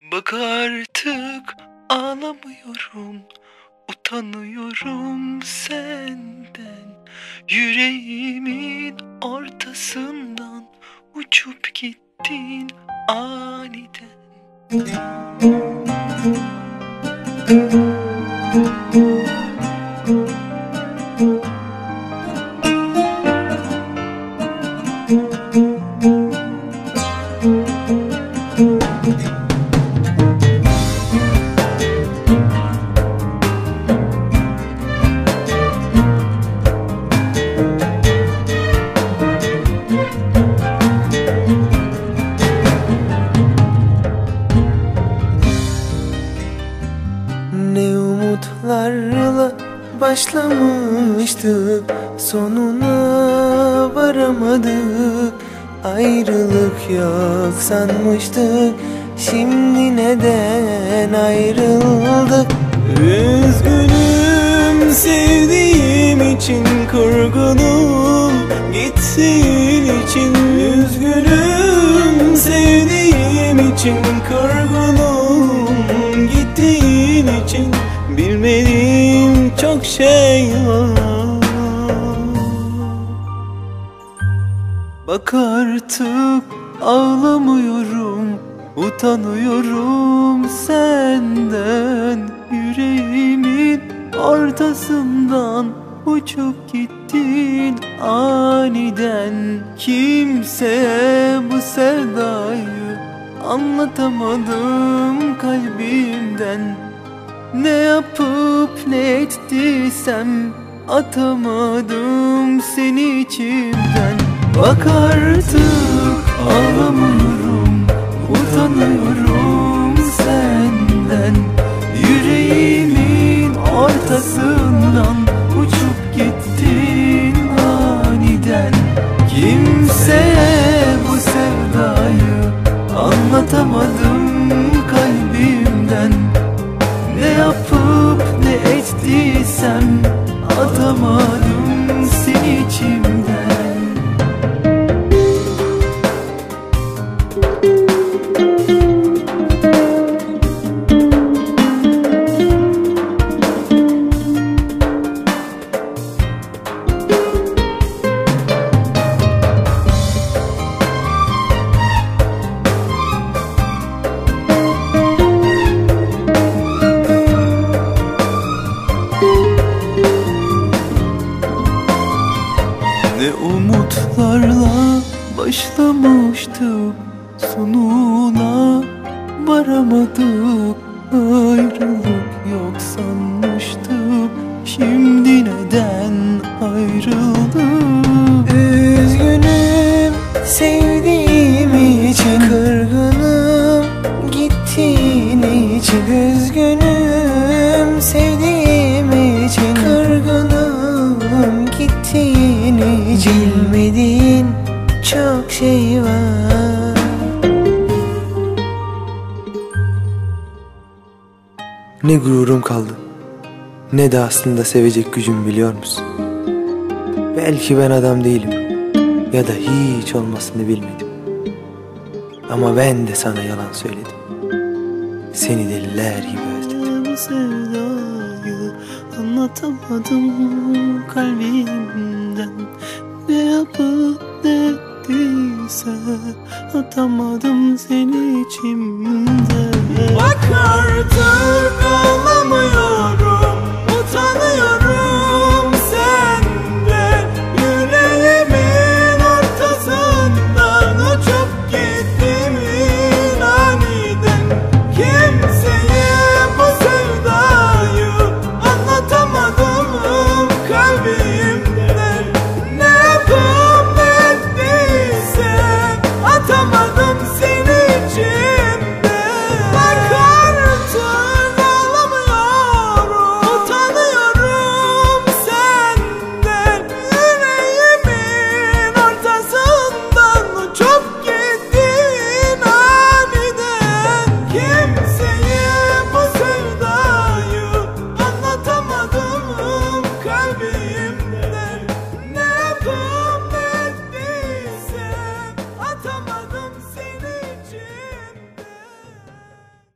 Bak artık ağlamıyorum, utanıyorum senden. Yüreğimin ortasından uçup gittin aniden. Ne umutlarla başlamıştık, sonuna varamadık. Ayrılık yok sanmıştık, şimdi neden ayrıldık? Üzgünüm sevdiğim için, kırgınım gittiğin için. Üzgünüm sevdiğim için, kırgınım gittiğin için. Bilmediğim çok şey var. Bak artık ağlamıyorum, utanıyorum senden. Yüreğimin ortasından uçup gittin aniden. Kimseye bu sevdayı anlatamadım kalbimden. Ne yapıp ne ettiysem atamadım seni içimden. Bak artık ağlamıyorum, utanıyorum senden. Yüreğimin ortasından uçup gittin aniden. Kimseye bu sevdayı anlatamadım kalbimden. Ne yapıp ne ettiysem atamadım seni içimden. Ne umutlarla başlamıştık, sonuna varamadık. Ayrılık yok sanmıştık, şimdi neden ayrıldık? Üzgünüm sevdiğim için, kırgınım gittiğin için. Üzgünüm sevdiğim için, kırgınım gittiğin için. Bilmediğin çok şey var. Ne gururum kaldı, ne de aslında sevecek gücüm, biliyor musun? Belki ben adam değilim ya da hiç olmasını bilmedim. Ama ben de sana yalan söyledim. Seni deliler gibi özledim. Bu sevdayı anlatamadım kalbimden. Ne yapıp ne ettiyse atamadım seni içimden.